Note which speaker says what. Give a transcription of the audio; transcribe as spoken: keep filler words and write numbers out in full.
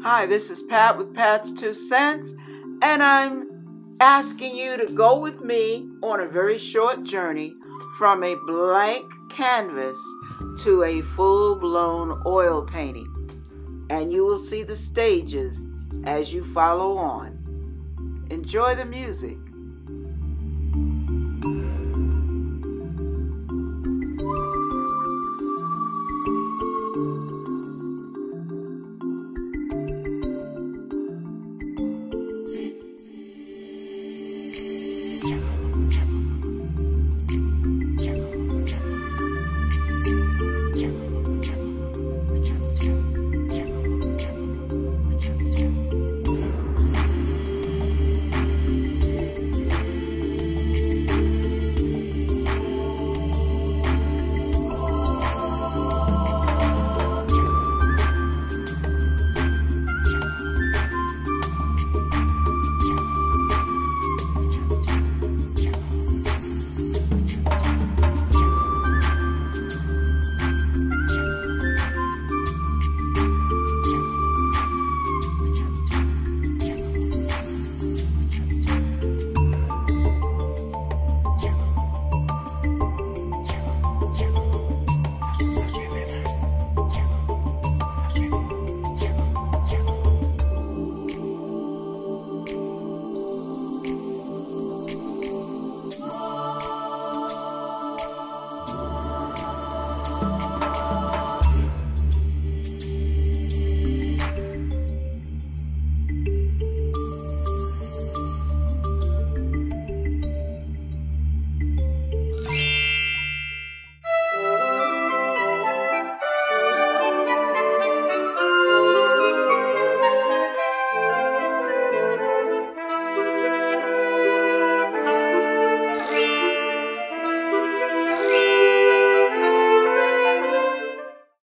Speaker 1: Hi, this is Pat with Pat's Two Cents, and I'm asking you to go with me on a very short journey from a blank canvas to a full-blown oil painting. And you will see the stages as you follow on. Enjoy the music.